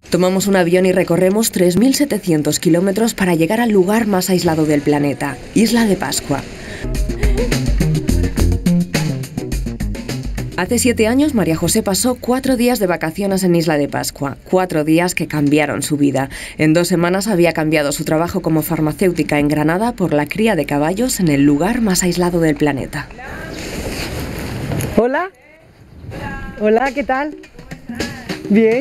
Tomamos un avión y recorremos 3.700 kilómetros para llegar al lugar más aislado del planeta, Isla de Pascua. Hace 7 años, María José pasó 4 días de vacaciones en Isla de Pascua. 4 días que cambiaron su vida. En 2 semanas había cambiado su trabajo como farmacéutica en Granada por la cría de caballos en el lugar más aislado del planeta. Hola. Hola, ¿qué tal? Bien.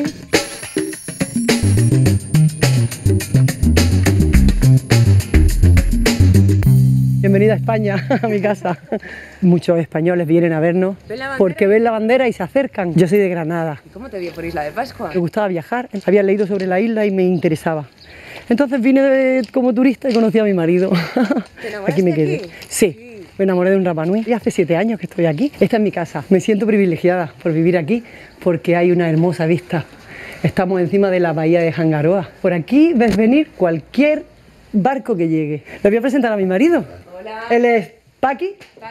Bienvenida a España, a mi casa. Muchos españoles vienen a vernos porque ven la bandera y se acercan. Yo soy de Granada. ¿Y cómo te vio por Isla de Pascua? Me gustaba viajar, había leído sobre la isla y me interesaba. Entonces vine como turista y conocí a mi marido. ¿Te enamoraste Aquí me quedé. aquí? Sí, me enamoré de un Rapa Nui y hace 7 años que estoy aquí. Esta es mi casa. Me siento privilegiada por vivir aquí porque hay una hermosa vista. Estamos encima de la bahía de Hangaroa. Por aquí ves venir cualquier barco que llegue. Le voy a presentar a mi marido. Hola. Él es Paqui,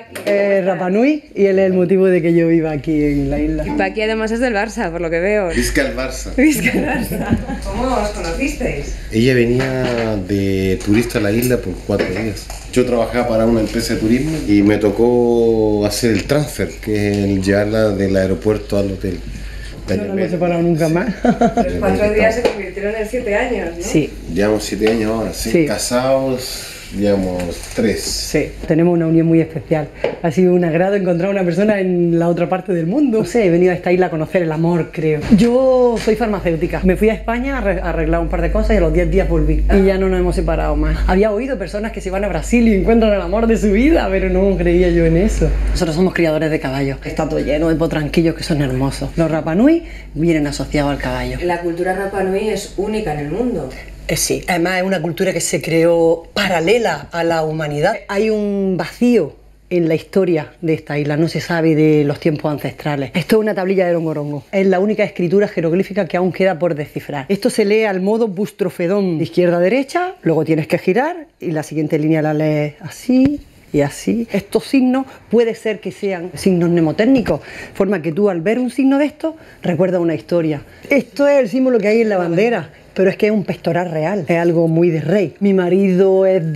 Rapa Nui, y él es el motivo de que yo viva aquí en la isla. Y Paqui además es del Barça, por lo que veo. Visca el Barça. Visca el Barça. ¿Cómo os conocisteis? Ella venía de turista a la isla por 4 días. Yo trabajaba para una empresa de turismo y me tocó hacer el transfer, que es el llevarla del aeropuerto al hotel. No nos hemos separado nunca más. Los 4 días se convirtieron en 7 años, ¿no? Sí. Llevamos 7 años ahora, ¿sí? Sí. Casados, llevamos 3. Sí, tenemos una unión muy especial. Ha sido un agrado encontrar a una persona en la otra parte del mundo. No sé, he venido a esta isla a conocer el amor, creo. Yo soy farmacéutica. Me fui a España a arreglar un par de cosas y a los 10 días volví. Y ya no nos hemos separado más. Había oído personas que se van a Brasil y encuentran el amor de su vida, pero no creía yo en eso. Nosotros somos criadores de caballos. Está todo lleno de potranquillos que son hermosos. Los Rapa Nui vienen asociados al caballo. La cultura Rapa Nui es única en el mundo. Sí, además es una cultura que se creó paralela a la humanidad. Hay un vacío en la historia de esta isla, no se sabe de los tiempos ancestrales. Esto es una tablilla de Longorongo, es la única escritura jeroglífica que aún queda por descifrar. Esto se lee al modo bustrofedón, de izquierda a derecha, luego tienes que girar y la siguiente línea la lees así y así. Estos signos puede ser que sean signos mnemotécnicos, forma que tú al ver un signo de esto recuerdas una historia. Esto es el símbolo que hay en la bandera. Pero es que es un pectoral real, es algo muy de rey. Mi marido es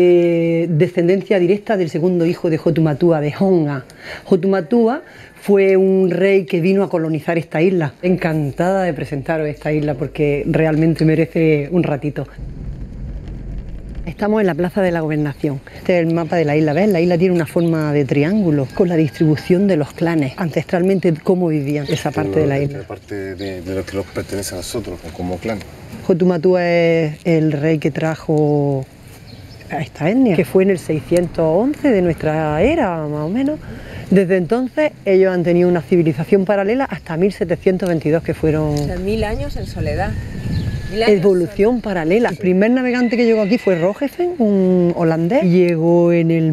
de descendencia directa del segundo hijo de Hotumatua, de Honga. Hotumatua fue un rey que vino a colonizar esta isla. Encantada de presentaros esta isla porque realmente merece un ratito. Estamos en la Plaza de la Gobernación. Este es el mapa de la isla, ¿ves? La isla tiene una forma de triángulo con la distribución de los clanes, ancestralmente cómo vivían esa parte de la isla. La parte de lo que nos pertenece a nosotros como clan. Hotumatua es el rey que trajo a esta etnia, que fue en el 611 de nuestra era, más o menos. Desde entonces ellos han tenido una civilización paralela hasta 1722, que fueron... O sea, 1000 años en soledad. Evolución paralela. El primer navegante que llegó aquí fue Roggeveen, un holandés. Llegó en el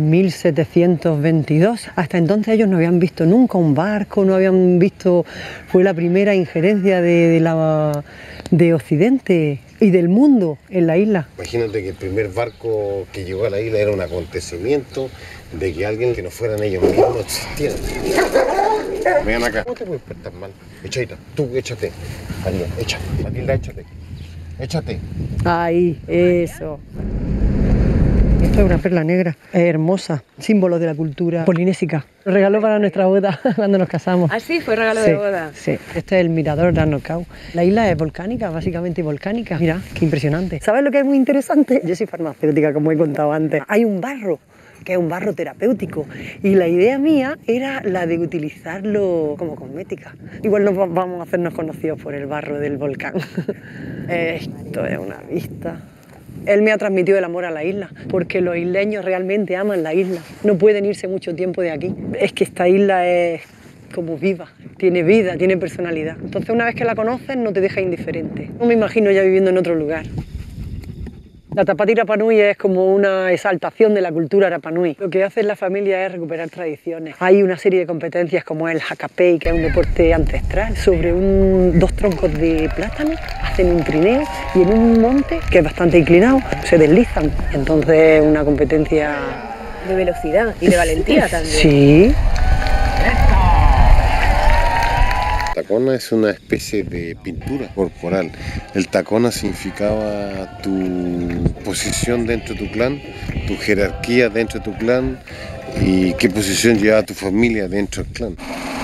1722. Hasta entonces ellos no habían visto nunca un barco, no habían visto... Fue la primera injerencia de Occidente y del mundo en la isla. Imagínate que el primer barco que llegó a la isla era un acontecimiento de que alguien que no fueran ellos mismos existiera. Vean acá. ¿Cómo te puedes portar mal? Echadita, tú échate. María, échate. Matilda, échate. Échate. Ahí, eso. Esto es una perla negra, es hermosa, símbolo de la cultura polinésica. Lo regaló para nuestra boda cuando nos casamos. ¿Ah, sí? ¿Fue regalo de boda? Sí, este es el mirador de Arnocau. La isla es volcánica, básicamente volcánica. Mira, qué impresionante. ¿Sabes lo que es muy interesante? Yo soy farmacéutica, como he contado antes. Hay un barro, que es un barro terapéutico, y la idea mía era la de utilizarlo como cosmética. Igual nos vamos a hacernos conocidos por el barro del volcán. Esto es una vista. Él me ha transmitido el amor a la isla, porque los isleños realmente aman la isla. No pueden irse mucho tiempo de aquí. Es que esta isla es como viva, tiene vida, tiene personalidad. Entonces una vez que la conoces no te deja indiferente. No me imagino ya viviendo en otro lugar. La Tapatí Rapa Nui es como una exaltación de la cultura Rapa Nui. Lo que hace la familia es recuperar tradiciones. Hay una serie de competencias como el Hakapei, que es un deporte ancestral. Sobre dos troncos de plátano hacen un trineo y en un monte, que es bastante inclinado, se deslizan. Entonces una competencia... De velocidad y de valentía también. Sí. tacona es una especie de pintura corporal. El tacona significaba tu posición dentro de tu clan, tu jerarquía dentro de tu clan y qué posición llevaba tu familia dentro del clan.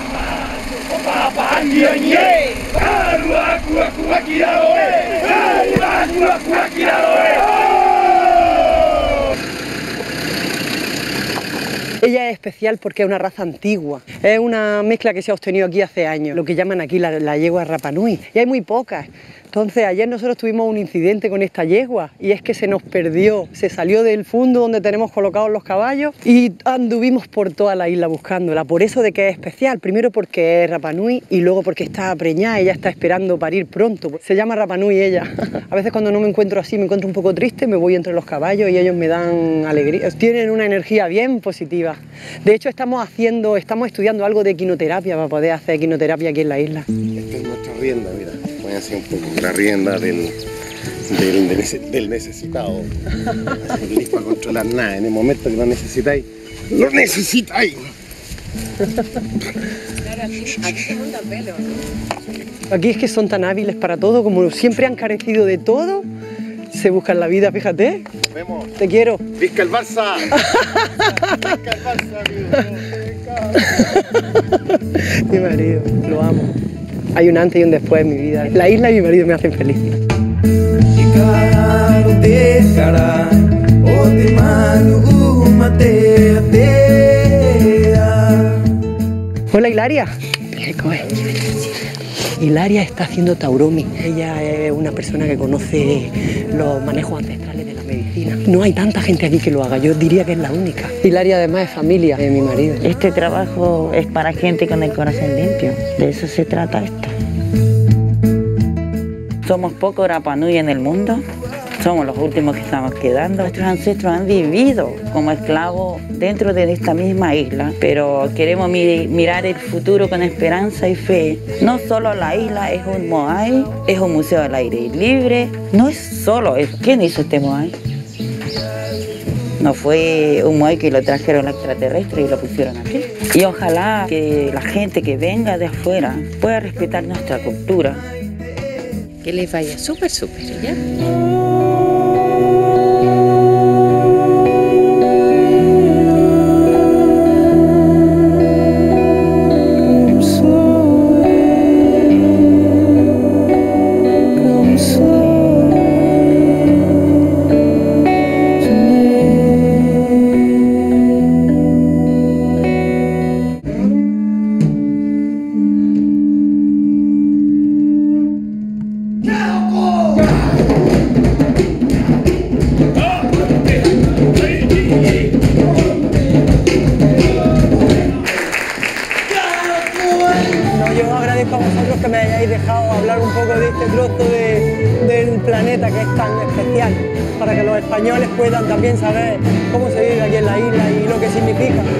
Ella es especial porque es una raza antigua, es una mezcla que se ha obtenido aquí hace años, lo que llaman aquí la yegua Rapa Nui, y hay muy pocas. Entonces ayer nosotros tuvimos un incidente con esta yegua y es que se nos perdió, se salió del fundo donde tenemos colocados los caballos y anduvimos por toda la isla buscándola, por eso de que es especial, primero porque es Rapa Nui y luego porque está preñada, ella está esperando parir pronto, se llama Rapa Nui ella. A veces cuando no me encuentro así, me encuentro un poco triste, me voy entre los caballos y ellos me dan alegría, tienen una energía bien positiva. De hecho estamos estudiando algo de equinoterapia para poder hacer equinoterapia aquí en la isla. Esta es nuestra rienda, mira. Voy a hacer un poco la rienda del necesitado. Listo para controlar nada. En el momento que lo necesitáis, ¡lo necesitáis! Claro, aquí se monta pelo, ¿no? Aquí es que son tan hábiles para todo, como siempre han carecido de todo, se buscan la vida, fíjate. Nos vemos. Te quiero. ¡Visca el Barça! ¡Visca el Barça, amigo! Mi marido, lo amo. Hay un antes y un después en mi vida. La isla y mi marido me hacen feliz. Hola, Hilaria. Hilaria está haciendo tauromi. Ella es una persona que conoce los manejos ancestrales de la medicina. No hay tanta gente aquí que lo haga, yo diría que es la única. Hilaria además es familia de mi marido. Este trabajo es para gente con el corazón limpio, de eso se trata esto. Somos pocos Rapa Nui en el mundo, somos los últimos que estamos quedando. Nuestros ancestros han vivido como esclavos dentro de esta misma isla, pero queremos mirar el futuro con esperanza y fe. No solo la isla es un moai, es un museo al aire libre, no es solo eso. ¿Quién hizo este moai? No fue un moai que lo trajeron extraterrestres y lo pusieron aquí. Y ojalá que la gente que venga de afuera pueda respetar nuestra cultura. Que les vaya súper, ¿ya? Yo agradezco a vosotros que me hayáis dejado hablar un poco de este trozo del planeta que es tan especial, para que los españoles puedan también saber cómo se vive aquí en la isla y lo que significa.